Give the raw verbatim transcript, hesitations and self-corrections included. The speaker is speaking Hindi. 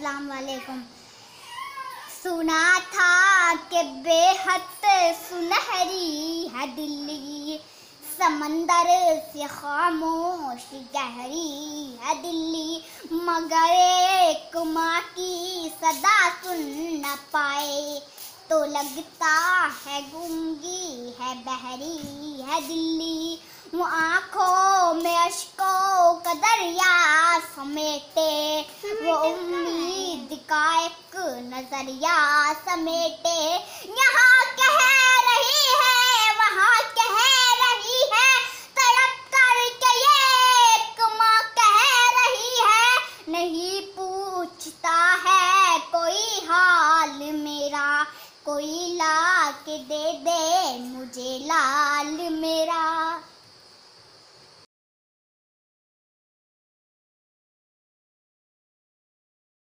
अस्सलाम वालेकुम। सुना था कि बेहद सुनहरी है दिल्ली, समंदर से खामोश गहरी है दिल्ली, मगर एक माँ की सदा सुन न पाए तो लगता है गूंगी है बहरी है दिल्ली। वो आँखों में अश्कों का दरिया समेटे, वो उम्मीद का एक नजरिया समेटे, यहाँ कह रही है वहाँ कह रही है, तड़प कर के ये एक माँ कह रही है, नहीं पूछता है कोई हाल मेरा, कोई ला के दे दे मुझे लाल मेरा।